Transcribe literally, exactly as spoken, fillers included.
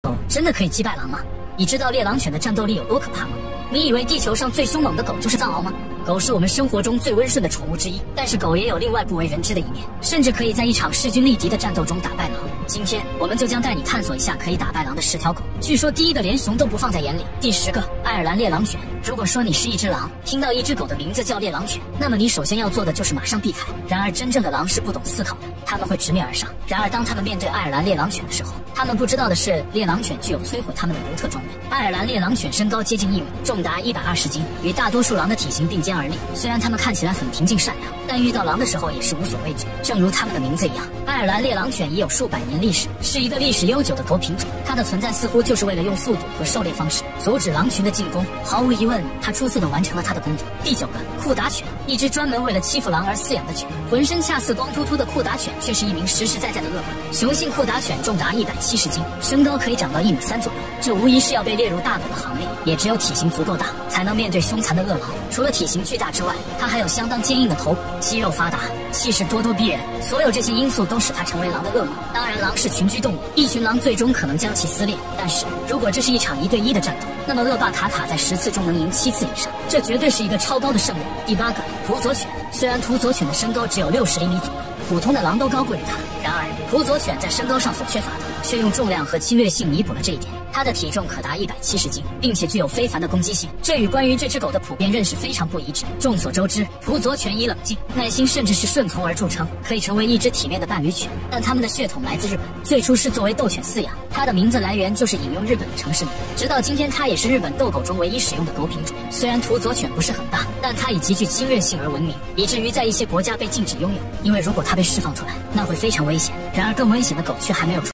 狗真的可以击败狼吗？你知道猎狼犬的战斗力有多可怕吗？你以为地球上最凶猛的狗就是藏獒吗？狗是我们生活中最温顺的宠物之一，但是狗也有另外不为人知的一面，甚至可以在一场势均力敌的战斗中打败狼。今天我们就将带你探索一下可以打败狼的十条狗。据说第一个连熊都不放在眼里。第十个，爱尔兰猎狼犬。如果说你是一只狼，听到一只狗的名字叫猎狼犬，那么你首先要做的就是马上避开。然而真正的狼是不懂思考的，他们会直面而上。然而当他们面对爱尔兰猎狼犬的时候，他们不知道的是，猎狼犬具有摧毁他们的独特装备。爱尔兰猎狼犬身高接近一米，重达一百二十斤，与大多数狼的体型并肩而立。虽然它们看起来很平静善良，但遇到狼的时候也是无所畏惧。正如它们的名字一样，爱尔兰猎狼犬已有数百年历史，是一个历史悠久的狗品种。它的存在似乎就是为了用速度和狩猎方式阻止狼群的进攻。毫无疑问，它出色地完成了它的工作。第九个，库达犬。一只专门为了欺负狼而饲养的犬，浑身恰似光秃秃的库达犬却是一名实实在在的恶霸。雄性库达犬重达一百七十斤，身高可以长到一米三左右，这无疑是要被列入大狗的行列。也只有体型足够大，才能面对凶残的恶狼。除了体型巨大之外，它还有相当坚硬的头骨，肌肉发达，气势咄咄逼人。所有这些因素都使它成为狼的恶魔。当然，狼是群居动物，一群狼最终可能将其撕裂。但是如果这是一场一对一的战斗，那么恶霸卡卡在十次中能赢七次以上，这绝对是一个超高的胜率。第八个，土佐犬。虽然土佐犬的身高只有六十厘米左右，普通的狼都高过于它，然而土佐犬在身高上所缺乏的，却用重量和侵略性弥补了这一点。它的体重可达一百七十斤，并且具有非凡的攻击性，这与关于这只狗的普遍认识非常不一致。众所周知，土佐犬以冷静、耐心甚至是顺从而著称，可以成为一只体面的伴侣犬。但它们的血统来自日本，最初是作为斗犬饲养，它的名字来源就是引用日本的城市名。直到今天，它也是日本斗狗中唯一使用的狗品种。虽然土佐犬不是很大，但它以极具侵略性而闻名，以至于在一些国家被禁止拥有，因为如果它被释放出来，那会非常危险。然而更危险的狗却还没有出